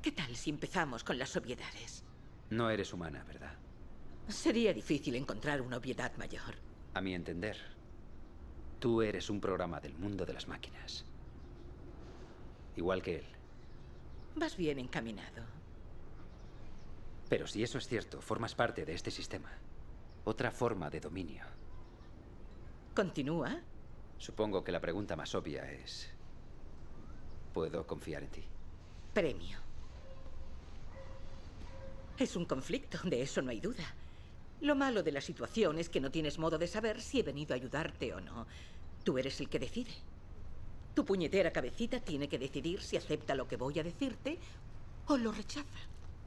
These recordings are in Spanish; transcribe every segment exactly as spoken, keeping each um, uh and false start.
¿Qué tal si empezamos con las obviedades? No eres humana, ¿verdad? Sería difícil encontrar una obviedad mayor. A mi entender, tú eres un programa del mundo de las máquinas. Igual que él. Vas bien encaminado. Pero si eso es cierto, formas parte de este sistema. Otra forma de dominio. ¿Continúa? Supongo que la pregunta más obvia es... ¿puedo confiar en ti? Premio. Es un conflicto, de eso no hay duda. Lo malo de la situación es que no tienes modo de saber si he venido a ayudarte o no. Tú eres el que decide. Tu puñetera cabecita tiene que decidir si acepta lo que voy a decirte o lo rechaza.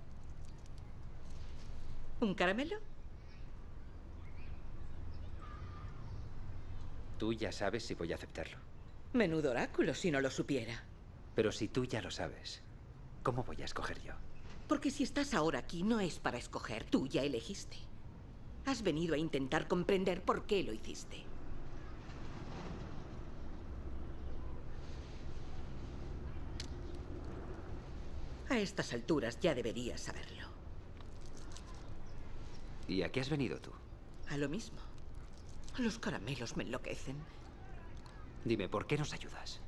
¿Un caramelo? Tú ya sabes si voy a aceptarlo. Menudo oráculo, si no lo supiera. Pero si tú ya lo sabes, ¿cómo voy a escoger yo? Porque si estás ahora aquí no es para escoger, tú ya elegiste. Has venido a intentar comprender por qué lo hiciste. A estas alturas ya deberías saberlo. ¿Y a qué has venido tú? A lo mismo. Los caramelos me enloquecen. Dime, ¿por qué nos ayudas?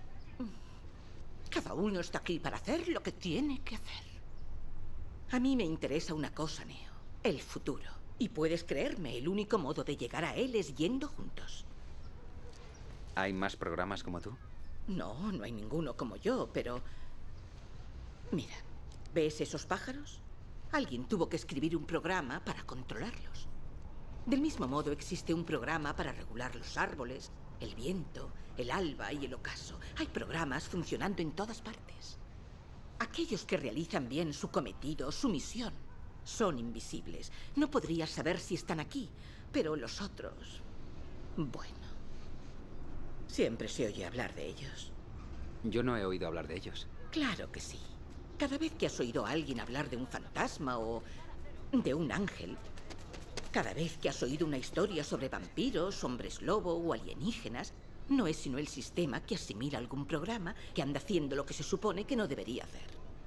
Cada uno está aquí para hacer lo que tiene que hacer. A mí me interesa una cosa, Neo. El futuro. Y puedes creerme, el único modo de llegar a él es yendo juntos. ¿Hay más programas como tú? No, no hay ninguno como yo, pero... Mira, ¿ves esos pájaros? Alguien tuvo que escribir un programa para controlarlos. Del mismo modo existe un programa para regular los árboles, el viento, el alba y el ocaso. Hay programas funcionando en todas partes. Aquellos que realizan bien su cometido, su misión, son invisibles. No podrías saber si están aquí, pero los otros... Bueno, siempre se oye hablar de ellos. Yo no he oído hablar de ellos. Claro que sí. Cada vez que has oído a alguien hablar de un fantasma o de un ángel, cada vez que has oído una historia sobre vampiros, hombres lobo o alienígenas, no es sino el sistema que asimila algún programa que anda haciendo lo que se supone que no debería hacer.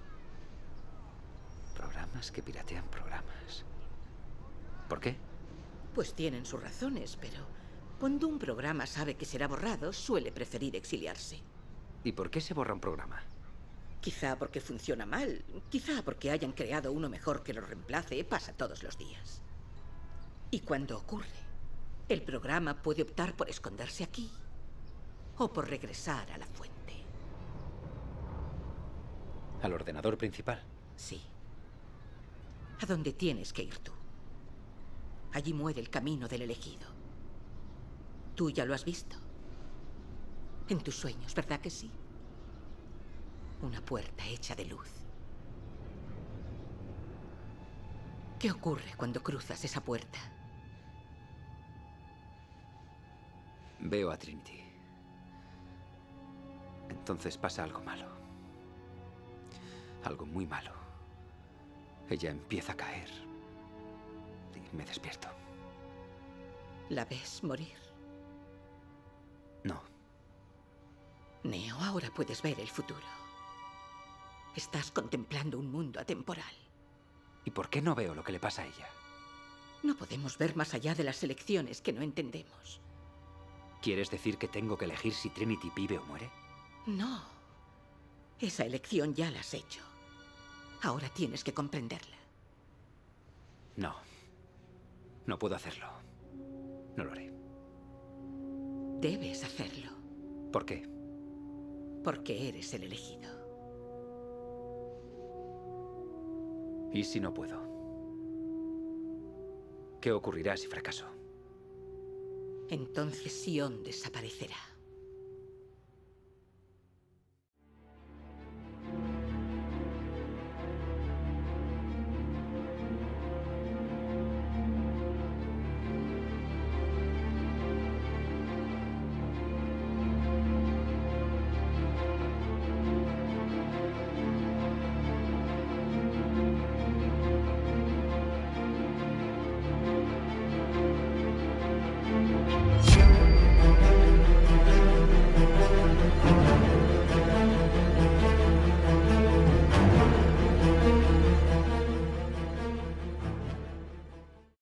Programas que piratean programas. ¿Por qué? Pues tienen sus razones, pero cuando un programa sabe que será borrado, suele preferir exiliarse. ¿Y por qué se borra un programa? Quizá porque funciona mal, quizá porque hayan creado uno mejor que lo reemplace, pasa todos los días. Y cuando ocurre, el programa puede optar por esconderse aquí o por regresar a la fuente. ¿Al ordenador principal? Sí. ¿A dónde tienes que ir tú? Allí muere el camino del elegido. Tú ya lo has visto. En tus sueños, ¿verdad que sí? Una puerta hecha de luz. ¿Qué ocurre cuando cruzas esa puerta? Veo a Trinity. Entonces pasa algo malo. Algo muy malo. Ella empieza a caer. Y me despierto. ¿La ves morir? No. Neo, ahora puedes ver el futuro. Estás contemplando un mundo atemporal. ¿Y por qué no veo lo que le pasa a ella? No podemos ver más allá de las elecciones que no entendemos. ¿Quieres decir que tengo que elegir si Trinity vive o muere? No. Esa elección ya la has hecho. Ahora tienes que comprenderla. No. No puedo hacerlo. No lo haré. Debes hacerlo. ¿Por qué? Porque eres el elegido. ¿Y si no puedo? ¿Qué ocurrirá si fracaso? Entonces Sion desaparecerá.